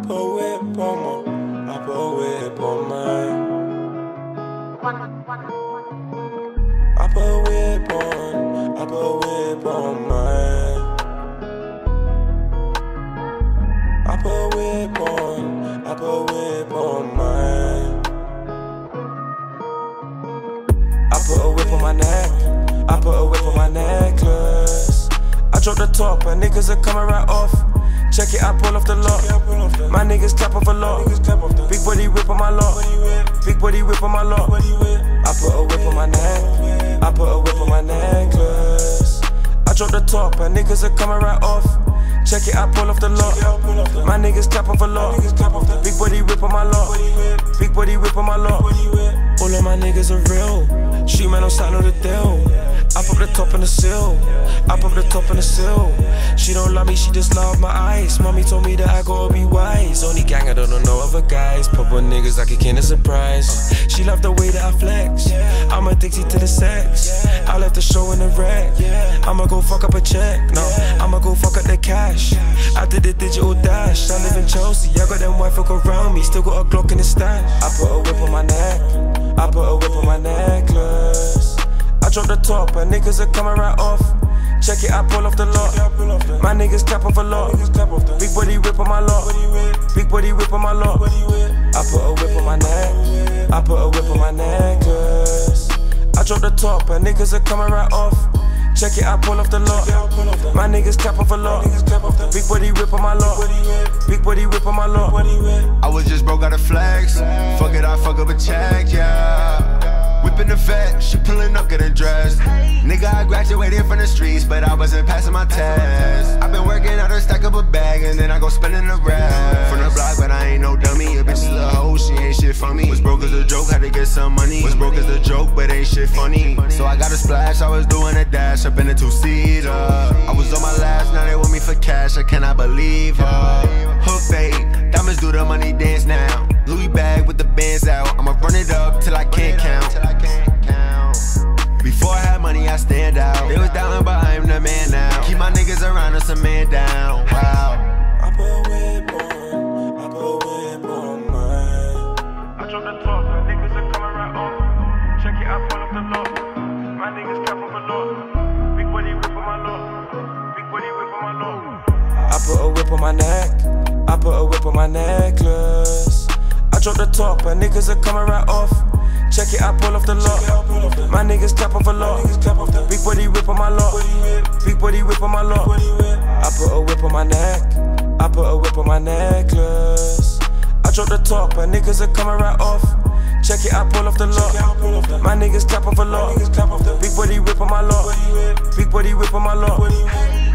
put a whip on my, I put a whip on mine. I put a whip on mine. I put a whip on mine. I put a whip on my neck, I put a whip on my necklace. I drop the top and niggas are coming right off. Check it, I pull off the lot. My niggas clap off a lot. Big body whip on my lot. Big body whip on my lot. I put a whip on my neck, I put a whip on my necklace. I drop the top and niggas are coming right off. Check it, I pull off the lot. My niggas clap off a lot. Big body whip on my lot. Big body whip on my lot. All of my niggas are real. Shoot man, don't sign on the deal. I pop the top in the seal. I pop the top in the seal. She don't love me, she just love my eyes. Mommy told me that I gotta be wise. Only gang, I don't know no other guys. Pop on niggas like a kind of surprise. She love the way that I flex. I'm addicted to the sex. I left the show in the wreck. I'ma go fuck up a check. No, I'ma go fuck up the cash. I did the digital dash. I live in Chelsea, I got them white folk around me. Still got a Glock in the stash. I put a whip on my neck, I put a whip on my necklace. I drop the top and niggas are coming right off. Check it, I pull off the lot. My niggas clap off a lot. Big body whip on my lot. Big body whip on my lot. I put a whip on my neck, I put a whip on my necklace. I drop the top and niggas are coming right off. Check it, I pull off the lot. My niggas clap off a lot. Big body whip on my lot. Big body whip on my lot. I was just broke out of flex. Fuck it, I fuck up a check, yeah. Whipping the vet, she pulling up, getting dressed. Nigga, I graduated from the streets, but I wasn't passing my test. I've been working out to stack up a bag, and then I go spending the rest. From the block, but I ain't no dummy. A bitch is a hoe, she ain't shit for me. Was broke as a joke, had to get some money. Was broke as a joke, but ain't shit funny. So I got a splash, I was doing a dash up in a two-seater. I was on my last, now they want me for cash, I cannot believe her. Hook bait, diamonds do the money dance now. Louis bag with the bands out, I'ma run it up till I can't count. Before I had money, I stand out. They was down, but I'm the man now. Keep my niggas around us, a man down. Wow. I put a whip on, I put a whip on mine. I drop the top, and niggas are coming right off. Check it, I pull off the lot. My niggas clap off a lot. Big body whip on my lot. Big body whip on my lot. I put a whip on my neck, I put a whip on my necklace. I drop the top, and niggas are coming right off. Check it, I pull off the lot. My niggas clap off a lot. Big body whip on my lot. Big body whip on my lot. I put a whip on my neck, I put a whip on my necklace. I drop the top and niggas are coming right off. Check it, I pull off the lot. My niggas clap off a lot. Big body whip on my lot. Big body whip on my lot.